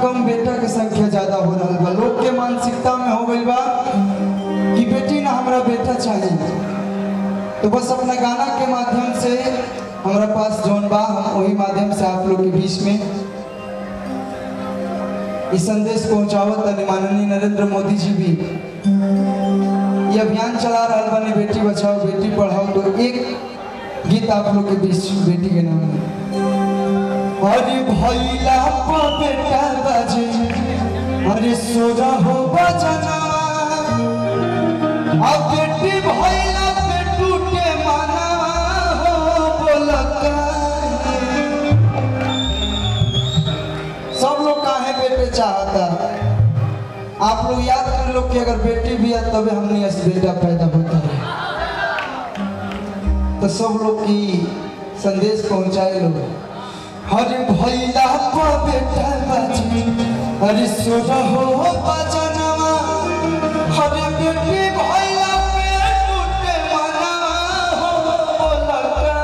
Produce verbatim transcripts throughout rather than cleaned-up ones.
कम बेटा के संख्या ज्यादा हो रहा बा। लोग के मानसिकता में हो गई बा कि बेटी ना हमारा बेटा चाहिए। तो बस अपना गाना के माध्यम से हमारा पास जौन बा हम वही माध्यम से आप लोग के बीच में इस संदेश पहुंचावत तनि माननीय नरेंद्र मोदी जी भी ये अभियान चला रहा बने बेटी बचाओ बेटी पढ़ाओ। तो एक गीत आप लोग के बीच बेटी के नाम में। अरे भैया को बेटा बजे अरे सोजा हो बजना अब बेटी भैया पे टूटे माना हो बोलता। सब लोग काहे बेटे चाहता। आप लोग याद कर लो कि अगर बेटी भी है तब हमने इस बेटा पैदा होता है। तो सब लोग की संदेश पहुंचाए लोग। हरे भैया को बेटा बजे अरे सोजा हो बजनवा हरे बेटी भैया पे टूटे मना हो बोलता।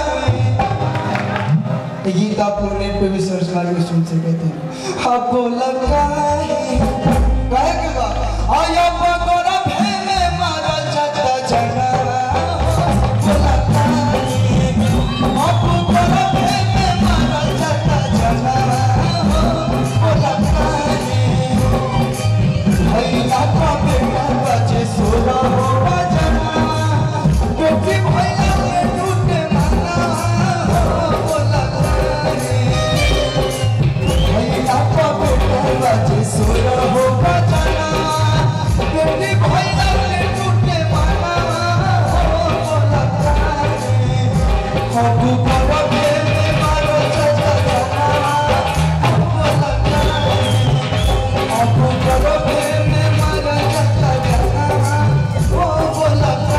ये गीत आप लोग नेट पे भी सर्च मार के सुन सकते हैं। हाँ बोलता कहे के बा आया बगरा भेमे मारा चाचा जना बोलता अब बगरा भेमे मारा चाचा जना बोलता। भैया का बेटा बजे सोना हो बजना बेटी भैया के टूटे मना बोलता। भैया का बेटा बजे सोना हो बजना बेटी भैया के टूटे मना बोलता। अब बड़ा बेटे मारो चाचा जना बोलता। अब बड़ा बेटे मारो चाचा जना वो बोलता।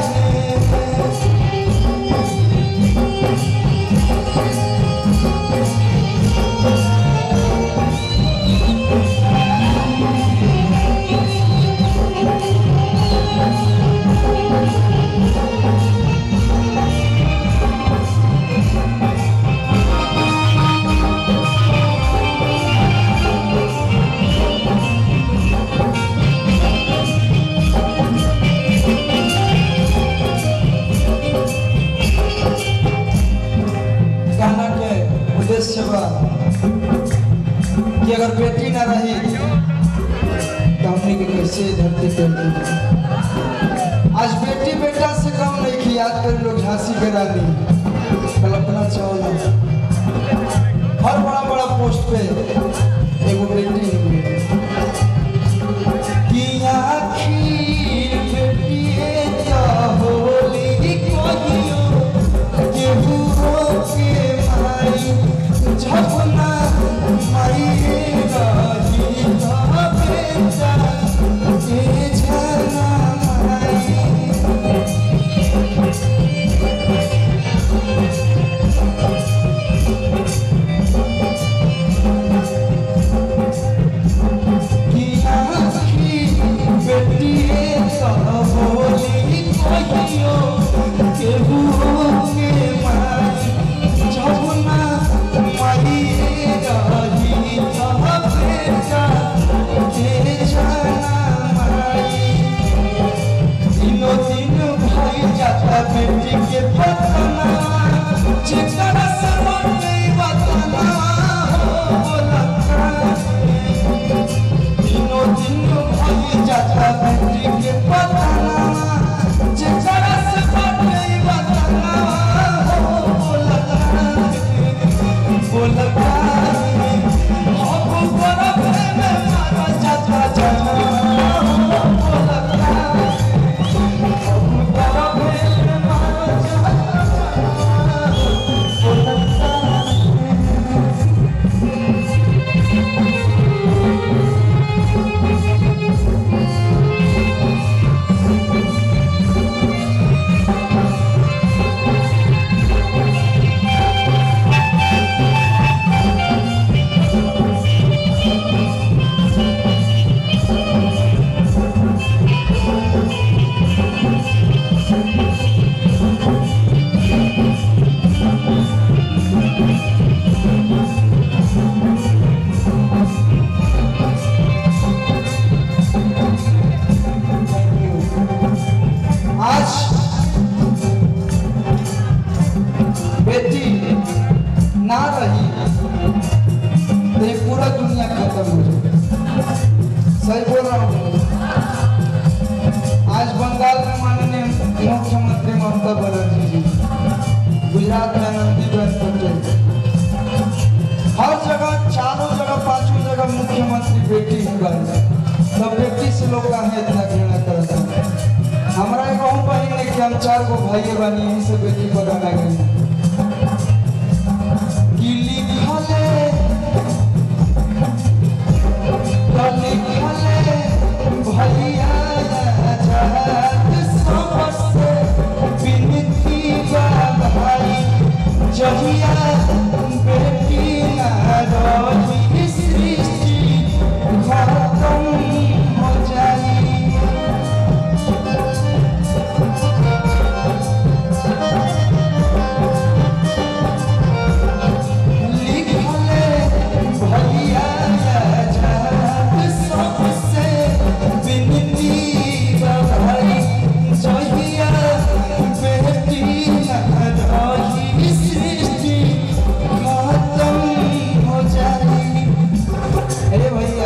गाना के उद्देश्य बा कि अगर बेटी ना रही तो हमने के कैसे धरती पे उतरी। आज बेटी बेटा से कम नहीं की। याद कर लोग झांसी के रानी कल्पना चावला हर बड़ा बड़ा पोस्ट पे एगो बेटी कि आखिर बेटी क्या होली कहियो केहू के माई झपना माई रही था बेटा के झना माई। पूरा दुनिया खत्म हो जाए। सही बोल रहा हूँ। आज बंगाल में माननीय मुख्यमंत्री ममता बनर्जी जी, गुजरात में आनंदीबेन पटेल, हर जगह चारों जगह पांचों जगह मुख्यमंत्री बेटी ही बन जाए। तब बेटी से लोग काहे इतना घृणा करते हैं? हमारा एक और बहन है कि हम चार गो भाई बनी, यहीं से बेटी को गाना गई भैया भाई जहिया बेटी सृष्टि खत्म हो जाई। लिखले भैया सबसे विनती भाई जहिया बेटी रही सृष्टि खत्म हो जाई। अरे भैया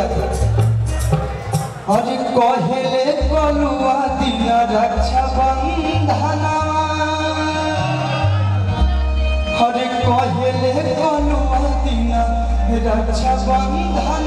अरे कहले कलुआ दिन रक्षा बंधनवा, अरे कहले कलुआ दिन रक्षा बंधन